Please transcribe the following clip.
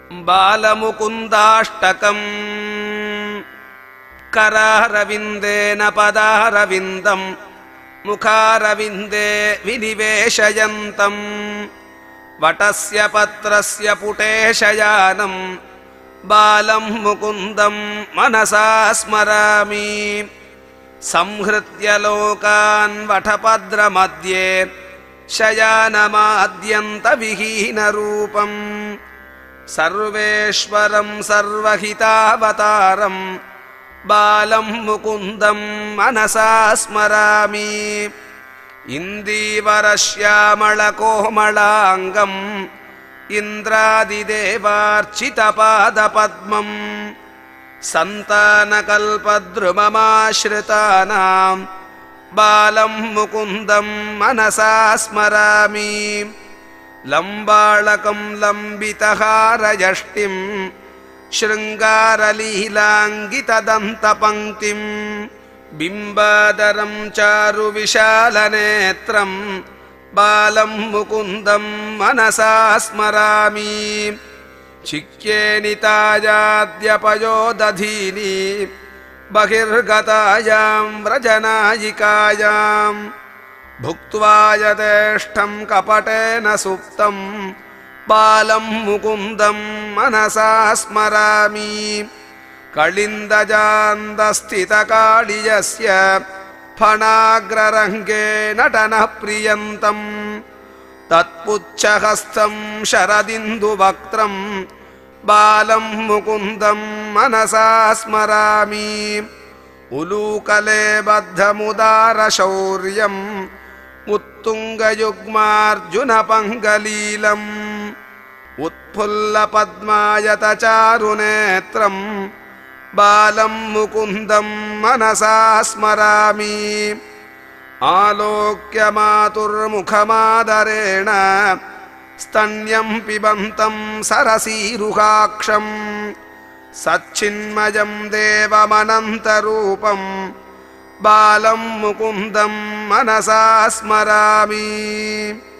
बालमुकुन्दाष्टकम् करारविन्देन पदारविन्दम् मुखारविन्दे विनिवेशयन्तम् वटस्य पत्रस्य पुटे शयानम् बालम् मुकुन्दम् मनसा स्मरामि संहृत्य लोकान् वटपद्रमध्ये शयानमाद्यन्तविहीनरूपम् सर्वेश्वरं सर्वहितावतारम् बालम् मुकुन्दम् मनसा स्मरामि इन्दीवरश्यामलकोमलाङ्गम् इन्द्रादिदेवार्चितपादपद्मम् सन्तानकल्पद्रुममाश्रितानाम् बालम् मुकुन्दम् मनसा स्मरामि लम्बाळकम् लम्बितहारयष्टिम् शृङ्गारलीलाङ्गितदन्तपङ्क्तिम् बिम्बादरम् चारुविशालनेत्रम् बालम् मुकुन्दम् मनसा स्मरामि चिक्येनितायाद्यपयोदधीनि बहिर्गतायाम् व्रजनायिकायाम् भुक्त्वा यथेष्टम् कपटेन सुप्तम् बालम् मुकुन्दम् मनसा स्मरामि कलिन्दजान्दस्थितकाळियस्य फणाग्ररङ्गे नटनः प्रियन्तम् तत्पुच्छहस्तम् शरदिन्दुवक्त्रम् बालम् मुकुन्दम् मनसा स्मरामि उलूकले बद्धमुदारशौर्यम् उत्तुङ्गयुग्मार्जुनपङ्गलीलम् उत्फुल्लपद्मायतचारुनेत्रम् बालम् मुकुन्दम् मनसा स्मरामि आलोक्य मातुर्मुखमादरेण स्तन्यम् पिबन्तम् सरसीरुहाक्षम् सच्चिन्मयम् देवमनन्तरूपम् बालम् मुकुन्दम् मनसा स्मरामि।